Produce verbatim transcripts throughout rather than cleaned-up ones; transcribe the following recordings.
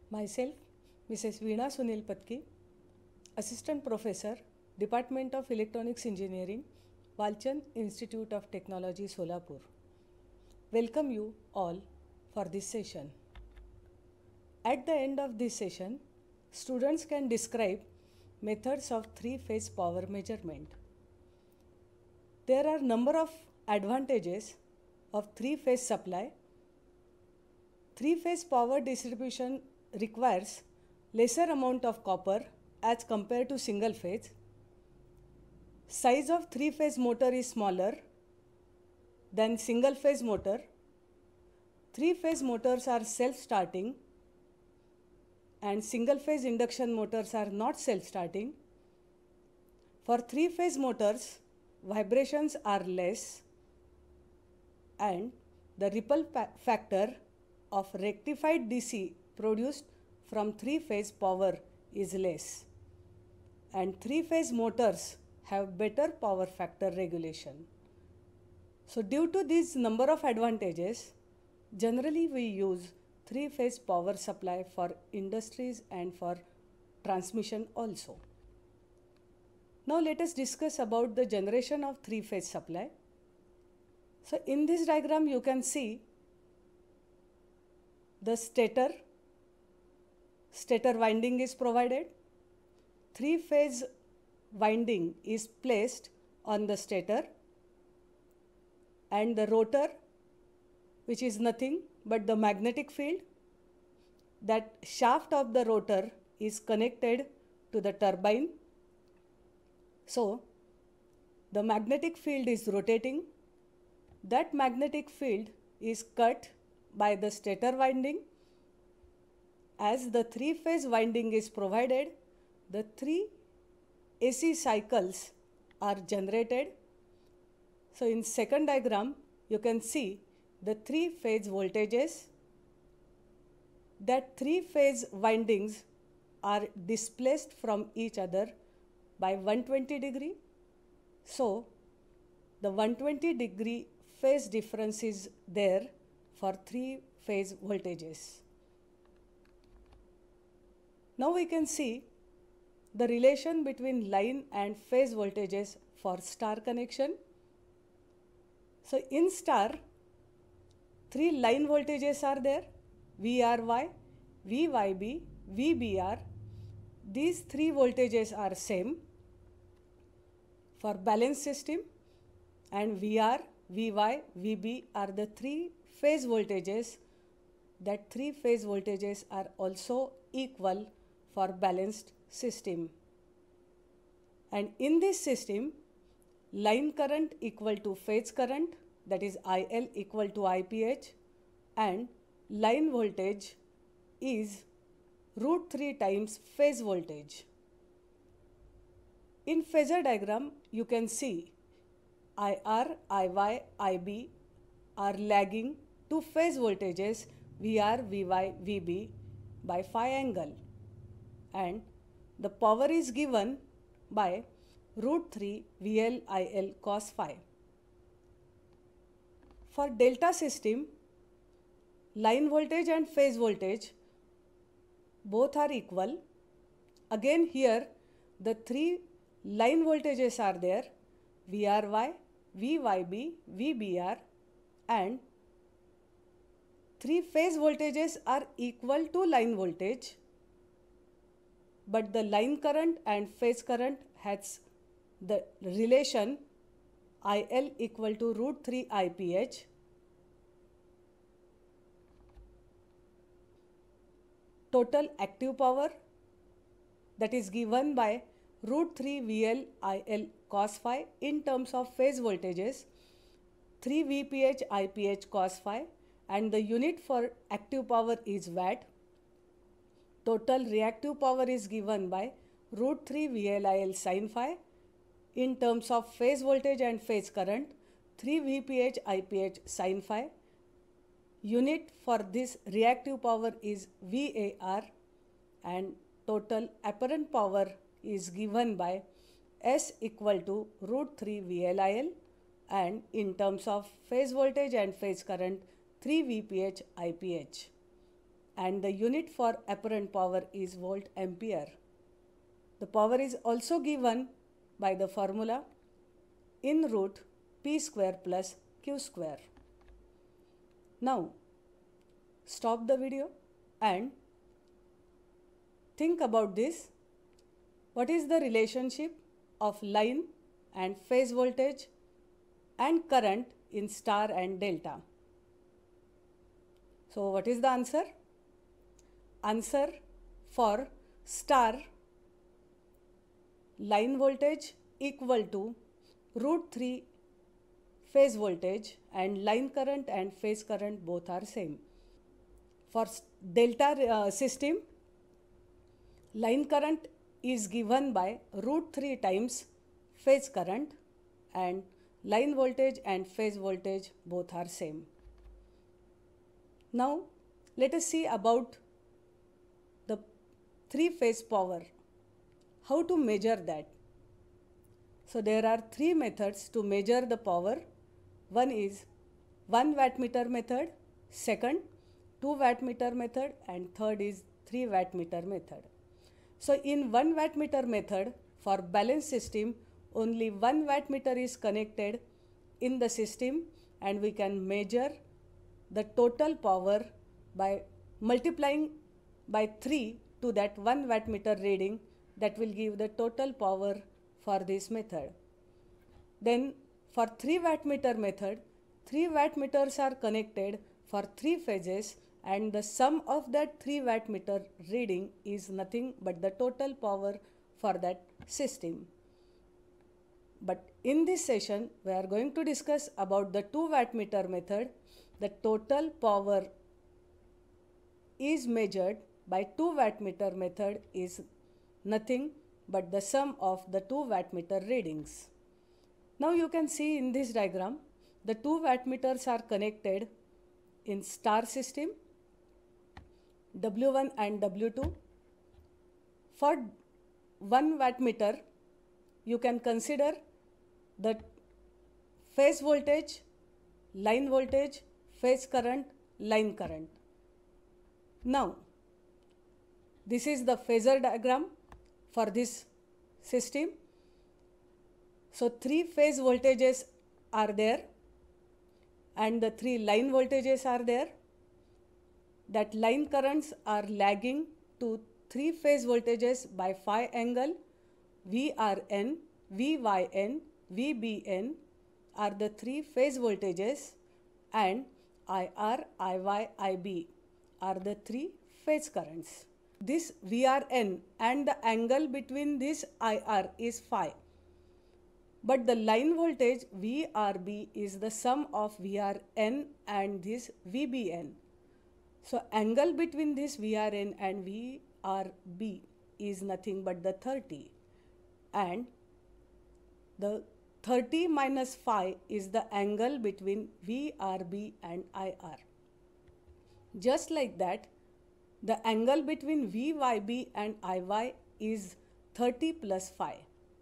Myself, Missus Veena Sunil Patki, Assistant Professor, Department of Electronics Engineering, Walchand Institute of Technology, Solapur. Welcome you all for this session. At the end of this session, students can describe methods of three-phase power measurement. There are number of advantages of three-phase supply. Three-phase power distribution requires lesser amount of copper as compared to single phase. Size of three-phase motor is smaller than single phase motor. Three-phase motors are self-starting and single phase induction motors are not self-starting. For three-phase motors, vibrations are less and the ripple factor of rectified D C produced from three-phase power is less, and three-phase motors have better power factor regulation. So due to these number of advantages, generally we use three-phase power supply for industries and for transmission also. Now let us discuss about the generation of three-phase supply. So in this diagram you can see the stator, stator winding is provided. Three-phase winding is placed on the stator and the rotor, which is nothing but the magnetic field. That shaft of the rotor is connected to the turbine. So the magnetic field is rotating. That magnetic field is cut by the stator winding. As the three-phase winding is provided, the three A C cycles are generated. So in second diagram, you can see the three-phase voltages. That three-phase windings are displaced from each other by one hundred twenty degree. So the one hundred twenty degree phase difference is there for three-phase voltages. Now we can see the relation between line and phase voltages for star connection. So in star, three line voltages are there, V R Y, V Y B, V B R. These three voltages are same for balanced system, and V R, V Y, V B are the three phase voltages. That three phase voltages are also equal for balanced system. And in this system, line current equal to phase current, that is I L equal to I P H, and line voltage is root three times phase voltage. In phasor diagram, you can see I R, I Y, I B are lagging to phase voltages V R, V Y, V B by phi angle, and the power is given by root three V L I L cos phi. For delta system, line voltage and phase voltage both are equal. Again here the three line voltages are there, V R Y, V Y B, V B R, and three phase voltages are equal to line voltage, but the line current and phase current has the relation I L equal to root three I P H. Total active power, that is given by root three V L I L cos phi in terms of phase voltages, three V P H I P H cos phi, and the unit for active power is watt. Total reactive power is given by root three V L I L sin phi in terms of phase voltage and phase current, three V P H I P H sin phi. Unit for this reactive power is V A R, and total apparent power is given by S equal to root three V L I L, and in terms of phase voltage and phase current, three V P H I P H. and the unit for apparent power is volt ampere. The power is also given by the formula in root P square plus Q square. Now, stop the video and think about this. What is the relationship of line and phase voltage and current in star and delta? So what is the answer? Answer for star, line voltage equal to root three phase voltage, and line current and phase current both are same. For delta uh, system, line current is given by root three times phase current, and line voltage and phase voltage both are same. Now let us see about the three phase power. How to measure that? So there are three methods to measure the power. One is one wattmeter method, second two wattmeter method, and third is three wattmeter method. So in one wattmeter method, for balanced system, only one wattmeter is connected in the system, and we can measure the total power by multiplying by three to that one wattmeter reading. That will give the total power for this method. Then for three wattmeter method, three wattmeters are connected for three phases, and the sum of that three wattmeter reading is nothing but the total power for that system. But in this session, we are going to discuss about the two wattmeter method. The total power is measured by two wattmeter method is nothing but the sum of the two wattmeter readings. Now you can see in this diagram, the two wattmeters are connected in star system, W one and W two. For one wattmeter, you can consider the phase voltage, line voltage, phase current, line current. Now, this is the phasor diagram for this system. So three phase voltages are there and the three line voltages are there. That line currents are lagging to three phase voltages by phi angle. V R N, V Y N, V B N are the three phase voltages, and I R, I Y, I B are the three phase currents. This V R N and the angle between this I R is phi. But the line voltage V R B is the sum of V R N and this V B N. So angle between this V R N and V R B is nothing but the thirty. And the thirty minus phi is the angle between V R B and I R. Just like that, the angle between V Y B and I Y is thirty plus phi.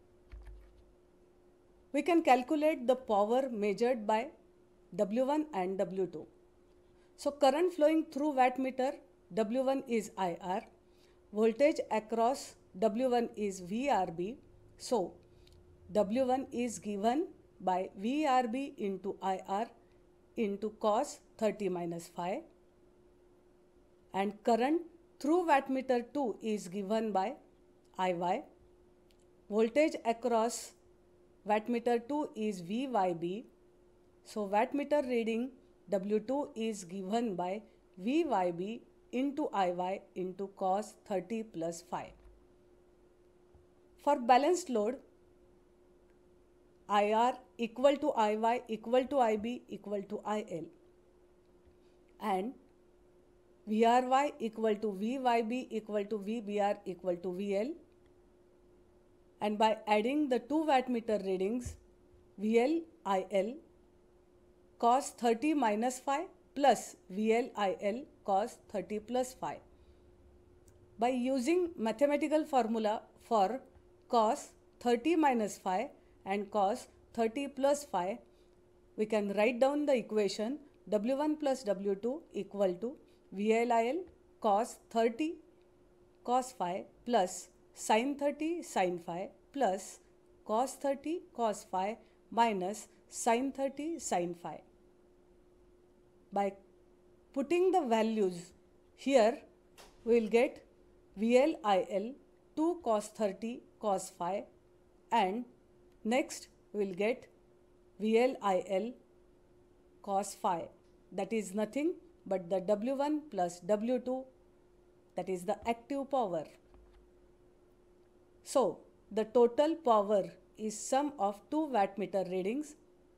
We can calculate the power measured by W one and W two. So current flowing through wattmeter, W one is I R, voltage across W one is V R B. So W one is given by V R B into I R into cos thirty minus phi, and current through wattmeter two is given by I Y. Voltage across wattmeter two is V Y B. So wattmeter reading W two is given by V Y B into I Y into cos thirty plus phi. For balanced load, I R equal to I Y equal to I B equal to I L, and V R Y equal to V Y B equal to V B R equal to V L, and by adding the two wattmeter readings, V L I L cos thirty minus phi plus V L I L cos thirty plus phi. By using mathematical formula for cos thirty minus phi and cos thirty plus phi, we can write down the equation W one plus W two equal to V L I L cos thirty cos phi plus sin thirty sin phi plus cos thirty cos phi minus sin thirty sin phi. By putting the values here, we will get V L I L two cos thirty cos phi, and next we will get V L I L cos phi, that is nothing but the W one plus W two, that is the active power. So the total power is sum of two wattmeter readings.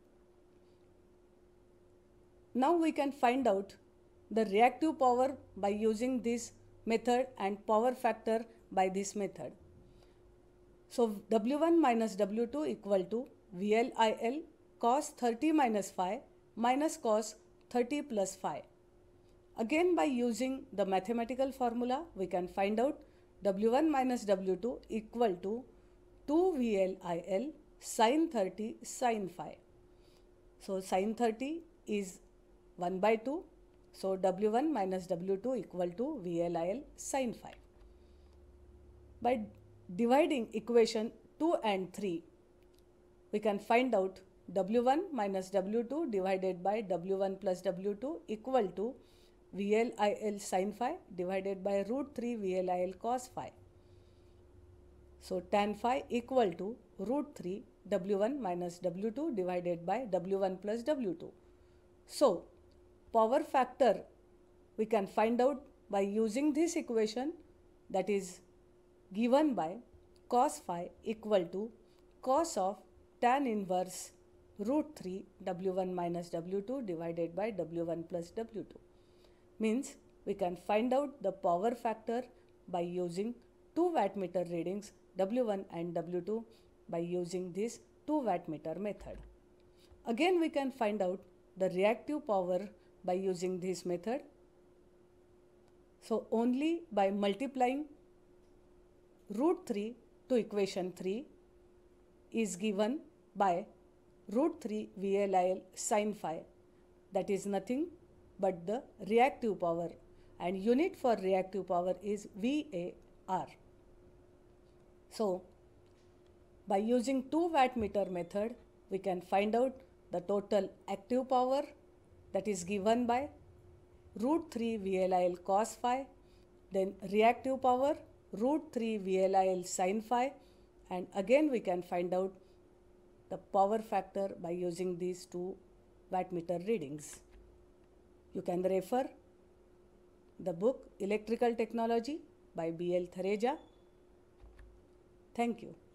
Now we can find out the reactive power by using this method and power factor by this method. So W one minus W two equal to V L I L cos thirty minus phi minus cos thirty plus phi. Again, by using the mathematical formula, we can find out W one minus W two equal to two V L I L sin thirty sin phi. So sin thirty is one by two. So W one minus W two equal to V L I L sin phi. By dividing equation two and three, we can find out W one minus W two divided by W one plus W two equal to V L I L sin phi divided by root three V L I L cos phi. So tan phi equal to root three W one minus W two divided by W one plus W two. So power factor we can find out by using this equation, that is given by cos phi equal to cos of tan inverse root three W one minus W two divided by W one plus W two. Means we can find out the power factor by using two wattmeter readings W one and W two by using this two wattmeter method. Again, we can find out the reactive power by using this method. So only by multiplying root three to equation three is given by root three V L I L sin phi, that is nothing but the reactive power, and unit for reactive power is V A R. So by using two wattmeter method, we can find out the total active power, that is given by root three V L I L cos phi, then reactive power root three V L I L sin phi, and again we can find out the power factor by using these two wattmeter readings. You can refer the book Electrical Technology by B L Thareja. Thank you.